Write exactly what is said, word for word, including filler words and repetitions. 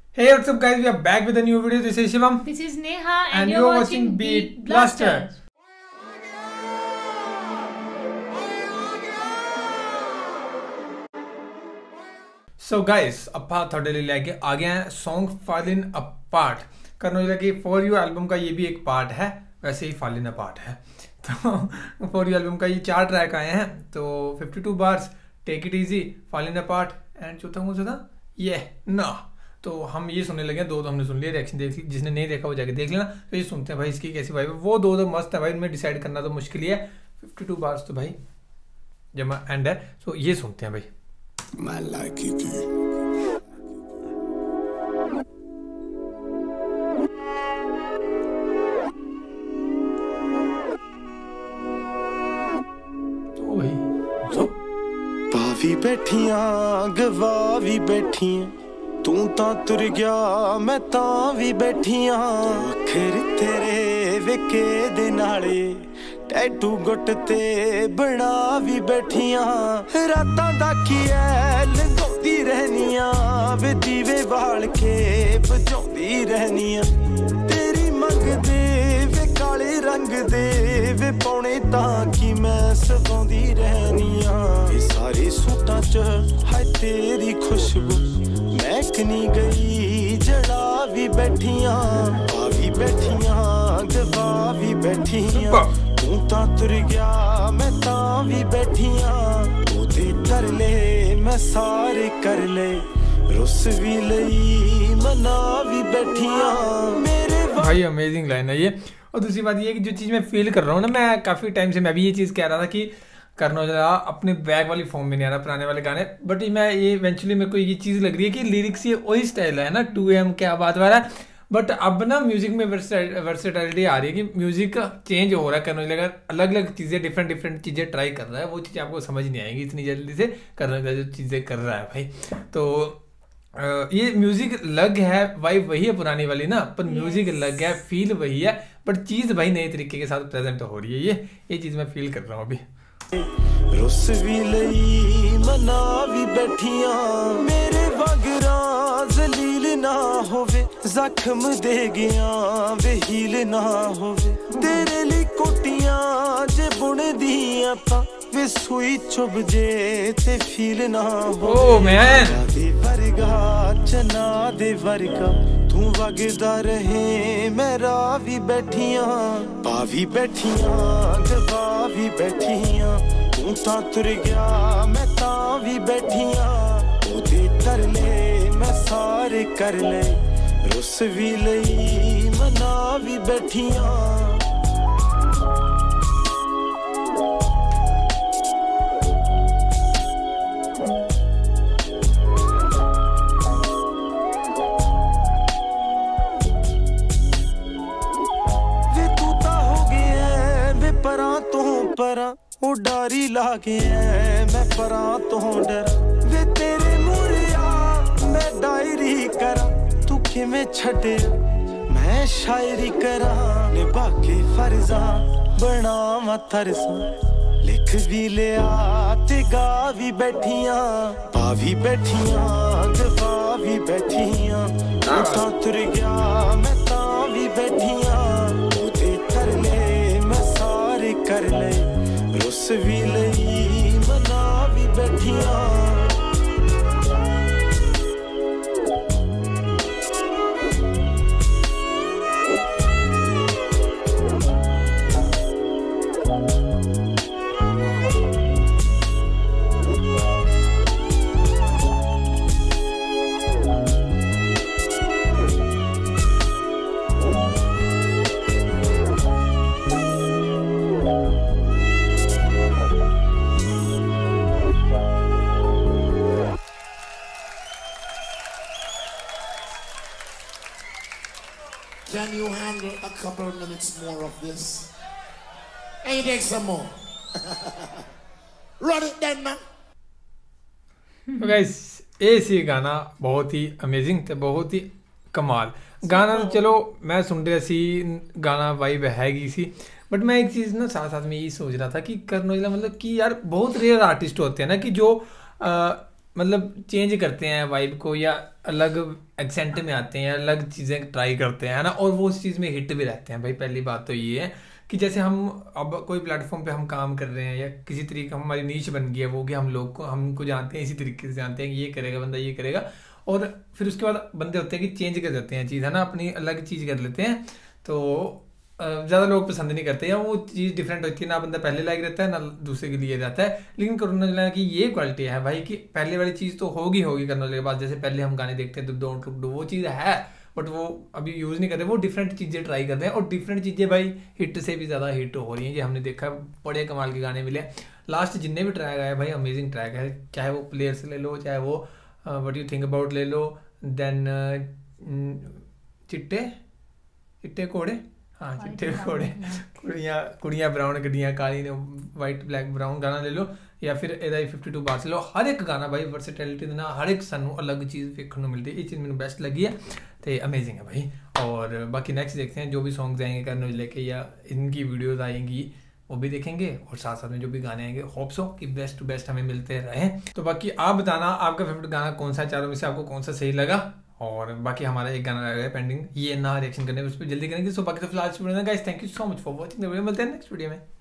Hey, what's up guys, we are back with a new video. This is Shivam. This is Neha and, and you're, you're watching watching Beat Beat Blaster. Blaster. So guys, ਆਪਾਂ ਤੁਹਾਡੇ ਲਈ ਲੈ ਕੇ ਆ गए हैं song Falling Apart। करनो लगे for you album का ये भी एक पार्ट है, वैसे ही Falling Apart है। तो फॉर यू एल्बम का ये चार ट्रैक आए हैं, तो fifty two bars, take it easy, Falling Apart and चौथा कौन सा था, ये ना। तो हम ये सुनने लगे, दो तो हमने सुन लिया, रिएक्शन देख ली, जिसने नहीं देखा वो जाके देख लेना। तो ये सुनते हैं भाई इसकी कैसी वाइब है। वो दो तो मस्त है भाई, इनमें डिसाइड करना तो मुश्किल ही है। फिफ्टी टू बार्स तो भाई जमा एंड है। तो ये सुनते हैं भाई। I like it too. तो भाई तो पावी बैठियां गवा भी बैठियां, तू तां तुर गया मैं तां भी बैठियां। अखर तेरे विके दे नाले टैटू गुट ते बना भी बैठियां। रातां दा की ऐ लंघौंदी रहनियां, वे दीवे बाल के बजाउंदी रहनियां। तेरी मंगदे वे काले रंग दे वे पौने तां की मैं सवाउंदी रहनियां। ये सारे सूटां च हाय तेरी खुशबू महकनी गई, जड़ा भी बैठियां, आ भी बैठियां, गवा भी बैठियां। तू तां तुर गया मैं तां भी बैठियां। ओदे तरले मैं सारे कर ले, रुस भी लई मना भी बैठियां। मेरे भाई अमेजिंग लाइन है ये। और दूसरी बात ये है कि जो चीज़ मैं फील कर रहा हूँ ना, मैं काफ़ी टाइम से मैं भी ये चीज़ कह रहा था कि करना जरा अपने बैक वाली फॉर्म में नहीं आ रहा पुराने वाले गाने, बट मैं ये इवेंचुअली मेरे को ये चीज़ लग रही है कि लिरिक्स ये वही स्टाइल है ना, टू एम क्या बात वाला। बट अब ना म्यूजिक में वर्सेटैलिटी आ रही है कि म्यूजिक चेंज हो रहा है। करने लगा अलग अलग चीज़ें, डिफरेंट डिफरेंट चीज़ें ट्राई कर रहा है। वो चीज़ें आपको समझ नहीं आएंगी इतनी जल्दी से, करने लगा जो चीज़ें कर रहा है भाई। तो ये म्यूजिक अलग है, वाइब वही है पुरानी वाली ना, पर म्यूजिक अलग है, फील वही है, बट चीज़ भाई नए तरीके के साथ प्रेजेंट हो रही है। ये ये चीज़ मैं फील कर रहा हूँ अभी। रुस भी लई मना भी बैठियां। मेरे वगरा जलील ना होवे, जख्म दे गया वे हील ना होवे। तेरे लिए कोटियां जे बुन दियां तां वे सुई चुभ जे ते फील ना हो। ओह मैन, दे वर्गा चना दे वर्गा तू वगदा रहे, मैं राह भी बैठियां, पा भी बैठियां, गवा भी बैठियां। तू तां तुर गया मैं तां भी बैठियां। ओदे तरले मैं सारे कर ले, रुस भी लई मना भी बैठियां। ओ डारी लागे मैं परा तो डर, वे तेरे मुरिया मैं डायरी करा। तू किवें छड़े मैं शायरी करा, निभा के फर्जा बनावा तरसा। लिख भी लिया ते गा भी बैठियां, पा भी बैठियां, गवा भी बैठियां। तू तां तुर गया मैं तां भी बैठियां। ओदे तरले मैं सारे कर ले, रुस भी लई मना भी बैठियां। Can you handle a couple of minutes more of this? And you take some more. Run it then, man. तो गाइस ये सी गाना बहुत ही अमेजिंग ते बहुत ही कमाल गाना। तो चलो मैं सुन रहा सी गाना, वाइब हैगी सी, बट मैं एक चीज़ ना साथ साथ में यही सोच रहा था कि करण औजला मतलब कि यार बहुत रेयर आर्टिस्ट होते हैं ना कि जो आ, मतलब चेंज करते हैं वाइब को, या अलग एक्सेंट में आते हैं, अलग चीज़ें ट्राई करते हैं, है ना, और वो उस चीज़ में हिट भी रहते हैं भाई। पहली बात तो ये है कि जैसे हम अब कोई प्लेटफॉर्म पे हम काम कर रहे हैं, या किसी तरीके का हमारी नीश बन गई है वो, कि हम लोग को हमको जानते हैं, इसी तरीके से जानते हैं कि ये करेगा बंदा, ये करेगा, और फिर उसके बाद बंदे होते हैं कि चेंज कर देते हैं चीज़, है ना, अपनी अलग चीज़ कर लेते हैं, तो ज़्यादा लोग पसंद नहीं करते, या वो चीज़ डिफरेंट होती है ना, बंदा पहले लाइक रहता है ना दूसरे के लिए रहता है। लेकिन करुणा जला की ये क्वालिटी है भाई कि पहले वाली चीज़ तो होगी होगी करने के बाद, जैसे पहले हम गाने देखते हैं तो डोंट टुक डू, वो चीज़ है, बट वो अभी यूज़ नहीं करते, वो डिफरेंट चीज़ें ट्राई करते हैं, और डिफरेंट चीज़ें भाई हिट से भी ज़्यादा हिट हो रही हैं। ये हमने देखा, बड़े कमाल के गाने मिले लास्ट जितने भी ट्रैक आए भाई, अमेजिंग ट्रैक है, चाहे वो प्लेयर्स ले लो, चाहे वो व्हाट यू थिंक अबाउट ले लो, देन चिट्टे चिट्टे कोड़े, हाँ चिट्टे कोड़े, कुड़ियाँ कुड़ियाँ ब्राउन गड्डियाँ काली ने वाइट ब्लैक ब्राउन गाना ले लो, या फिर एदा फिफ्टी टू बार से लो, हर एक गाना भाई वर्सेटैलिटी देना, हर एक सानू अलग चीज़ देखने को मिलती है, ये चीज़ मैंने बेस्ट लगी है, तो अमेजिंग है भाई। और बाकी नेक्स्ट देखते हैं जो भी सॉन्ग्स आएंगे करने लेके, या इनकी वीडियोज़ आएंगी वो भी देखेंगे, और साथ साथ में जो भी गाने आएंगे होप्स हो कि बेस्ट टू बेस्ट हमें मिलते रहें। तो बाकी आप बताना आपका फेवरेट गाना कौन सा है, चारों में से आपको कौन सा सही लगा। और बाकी हमारा एक गाना रह गया पेंडिंग, ये ना रिएक्शन करने उस पर जल्दी करेंगे। सो बाकी तो फिलहाल guys, thank you so much for watching the video, मिलते हैं नेक्स्ट वीडियो में।